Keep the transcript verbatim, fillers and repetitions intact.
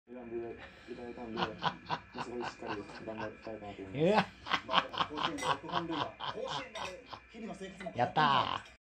選んでいただいたんで、すごいしっかり頑張りたいかなと思います。 やったー。